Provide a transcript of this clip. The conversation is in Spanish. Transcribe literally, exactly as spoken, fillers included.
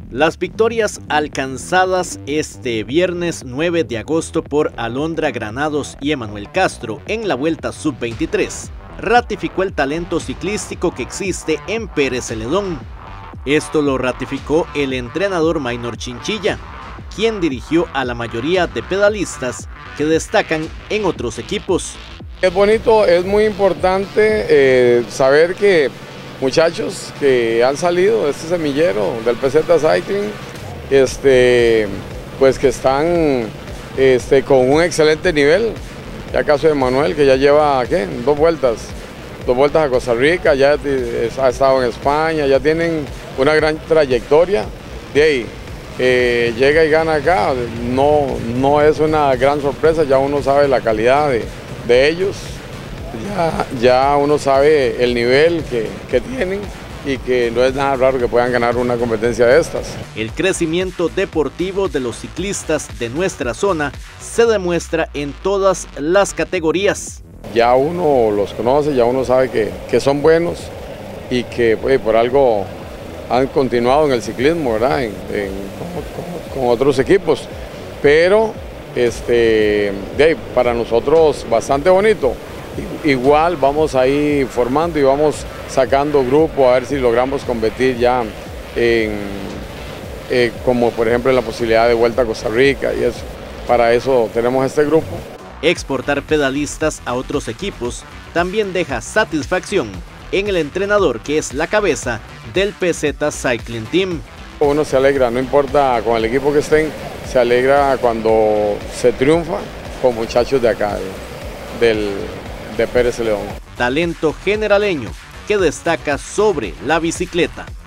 Las victorias alcanzadas este viernes nueve de agosto por Alondra Granados y Emanuel Castro en la Vuelta sub veintitrés ratificó el talento ciclístico que existe en Pérez Celedón. Esto lo ratificó el entrenador Maynor Chinchilla, quien dirigió a la mayoría de pedalistas que destacan en otros equipos. Es bonito, es muy importante eh, saber que muchachos que han salido de este semillero del P Z Cycling, este, pues que están este, con un excelente nivel. Ya caso de Manuel, que ya lleva ¿qué? dos vueltas, dos vueltas a Costa Rica, ya ha estado en España, ya tienen una gran trayectoria. De ahí, eh, llega y gana acá, no, no es una gran sorpresa, ya uno sabe la calidad de, de ellos. Ya, ya uno sabe el nivel que, que tienen y que no es nada raro que puedan ganar una competencia de estas. El crecimiento deportivo de los ciclistas de nuestra zona se demuestra en todas las categorías. Ya uno los conoce, ya uno sabe que, que son buenos y que pues, por algo han continuado en el ciclismo, ¿verdad? En, en, con, con, con otros equipos, pero este, de, para nosotros bastante bonito. Igual vamos ahí formando y vamos sacando grupos a ver si logramos competir ya en, eh, como por ejemplo en la posibilidad de Vuelta a Costa Rica y eso. Para eso tenemos este grupo. Exportar pedalistas a otros equipos también deja satisfacción en el entrenador que es la cabeza del P Z Cycling Team. Uno se alegra, no importa con el equipo que estén, se alegra cuando se triunfa con muchachos de acá, del de Pérez Celedón. Talento generaleño que destaca sobre la bicicleta.